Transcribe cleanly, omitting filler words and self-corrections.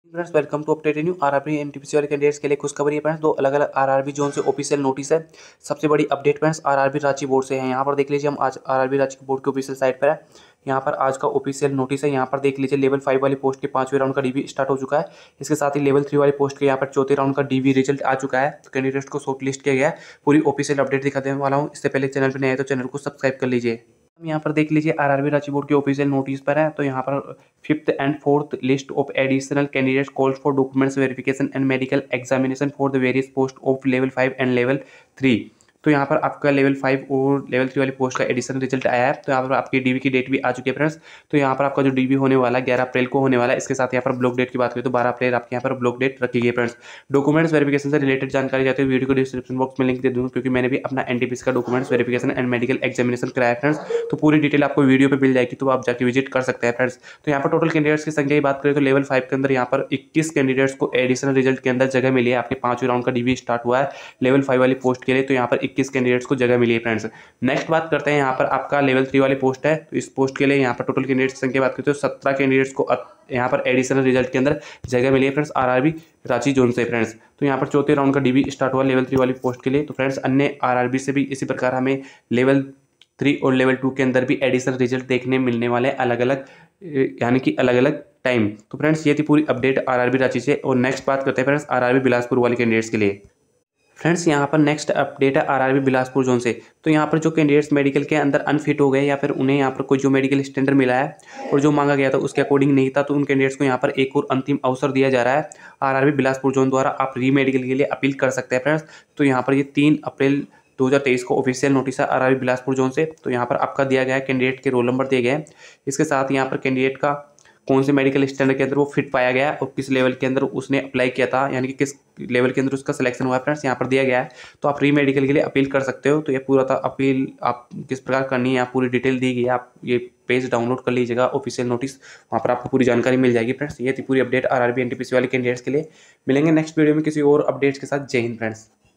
Friends welcome to update new RRB NTPC वाले candidates के लिए खुशखबरी है फ्रेंड्स। दो अलग अलग आरआरबी जोन से ऑफिशियल नोटिस है। सबसे बड़ी update friends RRB Ranchi board से है। यहाँ पर देख लीजिए, हम आज आरआरबी रांची बोर्ड के ऑफिशियल साइट पर है। यहाँ पर आज का ऑफिशियल नोटिस है। यहाँ पर देख लीजिए, लेवल 5 वाली पोस्ट के 5वें राउंड का डीबी स्टार्ट हो चुका है। इसके साथ ही लेवल 3 वाली पोस्ट के यहाँ पर चौथे राउंड का डीबी रिजल्ट आ चुका है। तो कैंडिडेट्स को शॉर्ट लिस्ट किया गया है। पूरी ऑफिशियल अपडेट दिखा देने वाला हूँ। इससे पहले चैनल पर नए आए तो चैनल को सब्सक्राइब कर लीजिए। हम यहाँ पर देख लीजिए, आरआरबी रांची बोर्ड के ऑफिशियल नोटिस पर है। तो यहाँ पर 5th and 4th list of additional candidates calls for documents verification and medical examination for the various post of level 5 and level 3। तो यहाँ पर आपका लेवल 5 और लेवल 3 वाली पोस्ट का एडिशनल रिजल्ट आया है। तो यहाँ पर आपकी डीबी की डेट भी आ चुकी है फ्रेंड्स। तो यहाँ पर आपका जो डीबी होने वाला है 11 अप्रैल को होने वाला है। इसके साथ यहाँ पर ब्लॉक डेट की बात करें तो 12 अप्रैल आपके यहाँ पर ब्लॉक डेट रखी गई है फ्रेंड्स। डॉक्यूमेंट्स वेरिफिकेशन से रिलेटेड जानकारी चाहते हो, वीडियो को डिस्क्रिप्शन बॉक्स में लिंक दे दूँगा, क्योंकि मैंने भी अपना एनटीपीसी का documents verification and medical examination कराया फ्रेंड्स। तो पूरी डिटेल आपको वीडियो पे मिल जाएगी, तो आप जाके विजिट कर सकते हैं फ्रेंड्स। तो यहाँ पर टोटल कैंडिडेट्स की संख्या की बात करें तो लेवल 5 के अंदर यहाँ पर 21 कैंडिडेट्स को एडिशनल रिजल्ट के अंदर जगह मिली है। आपके 5वें राउंड का डीबी स्टार्ट हुआ है लेवल 5 वाली पोस्ट के लिए। तो यहाँ पर 21 कैंडिडेट्स को जगह मिली है फ्रेंड्स। नेक्स्ट बात करते हैं, यहाँ पर आपका लेवल 3 वाली पोस्ट है। तो इस पोस्ट के लिए यहाँ पर टोटल कैंडिडेट्स की संख्या बात करते हो 17 कैंडिडेट्स को यहाँ पर एडिशनल रिजल्ट के अंदर जगह मिली है फ्रेंड्स, आरआरबी रांची जोन से फ्रेंड्स। तो यहाँ पर चौथे राउंड का डीबी स्टार्ट हुआ लेवल 3 वाली पोस्ट के लिए। तो फ्रेंड्स अन्य आरआरबी से भी इसी प्रकार हमें लेवल 3 और लेवल 2 के अंदर भी एडिशनल रिजल्ट देखने मिलने वाले अलग अलग, यानी कि अलग अलग टाइम। तो फ्रेंड्स ये थी पूरी अपडेट आरआरबी रांची से। और नेक्स्ट बात करते हैं फ्रेंड्स आरआरबी बिलासपुर वाले कैंडिडेट्स के लिए। फ्रेंड्स यहाँ पर नेक्स्ट अपडेट है आरआरबी बिलासपुर जोन से। तो यहाँ पर जो कैंडिडेट्स मेडिकल के अंदर अनफिट हो गए या फिर उन्हें यहाँ पर कोई जो मेडिकल स्टैंडर्ड मिला है और जो मांगा गया था उसके अकॉर्डिंग नहीं था, तो उन कैंडिडेट्स को यहाँ पर एक और अंतिम अवसर दिया जा रहा है आरआरबी बिलासपुर जोन द्वारा। आप री मेडिकल के लिए अपील कर सकते हैं फ्रेंड्स। तो यहाँ पर ये 3 अप्रैल 2023 को ऑफिशियल नोटिस है आरआरबी बिलासपुर जोन से। तो यहाँ पर आपका दिया गया है, कैंडिडेट के रोल नंबर दिए गए हैं। इसके साथ यहाँ पर कैंडिडेट का कौन से मेडिकल स्टैंडर्ड के अंदर वो फिट पाया गया है और किस लेवल के अंदर उसने अप्लाई किया था, यानी कि किस लेवल के अंदर उसका सिलेक्शन हुआ है फ्रेंड्स, यहाँ पर दिया गया है। तो आप री मेडिकल के लिए अपील कर सकते हो। तो ये पूरा था अपील आप किस प्रकार करनी है, यहाँ पूरी डिटेल दी गई है। आप ये पेज डाउनलोड कर लीजिएगा ऑफिशियल नोटिस, वहाँ पर आपको पूरी जानकारी मिल जाएगी फ्रेंड्स। ये थी पूरी अपडेट आरआरबी एनटीपीसी वाले कैंडिडेट्स के लिए। मिलेंगे नेक्स्ट वीडियो में किसी और अपडेट्स के साथ। जय हिंद फ्रेंड्स।